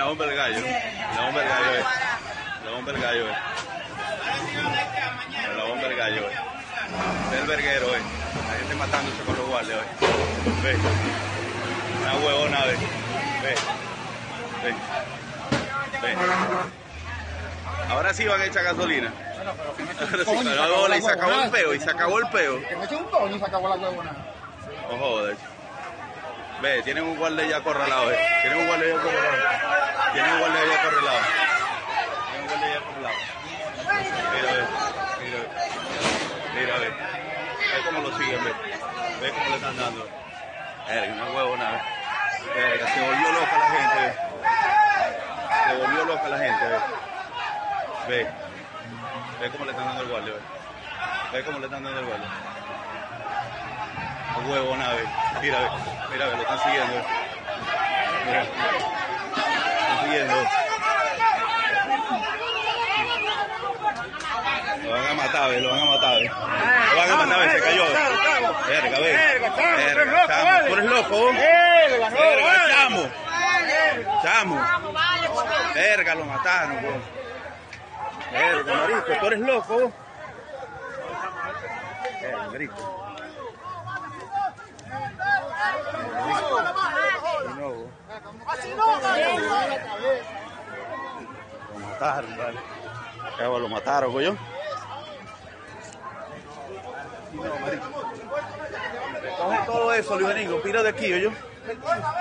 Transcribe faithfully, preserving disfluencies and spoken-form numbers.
bomba del gallo. La bomba del gallo, eh. La bomba del gallo, eh. La bomba del gallo, eh. El verguero, eh. La gente matándose con los guardias, eh. Ve. Una huevona, ve. Ve. Ve. Ve. Ahora sí van a echar gasolina. Bueno, pero que me eche un Ahora sí, coño, pero ahora y se acabó el peo, y se acabó el peo. Que me eche un coño y se acabó la huevona. No jodas. Ve, tienen un guardia ya acorralado, eh. Tienen un guardia ya acorralado. Tienen un guardia ya acorralado. Tienen un guardia ya acorralado. Mira, ve. Mira, ve. Mira, ve. Ve cómo lo siguen, ve. Ve cómo le están dando. Verga, una huevona, ve. Verga, se volvió loca la gente, ve. Se volvió loca la gente, ve. Ve. Ve cómo le están dando el guardia, ve. Ve cómo le están dando el guardia. A huevona, ve. Mira, ve. Mira, ve, lo están siguiendo, ve. Mira. Lo están siguiendo. Lo van a matar, ve. Lo van a matar, ve. Lo van a matar, ve. Se cayó. Verga, ve. Verga, chamo. Tú eres loco. Verga, chamo. Chamo. Verga, lo mataron, bro. Verga, marico, tú eres loco. Verga, marico. Lo mataron, vale. Lo mataron, coño. No, marico. Recoge todo eso, Luis Benigno, pira de aquí, yo.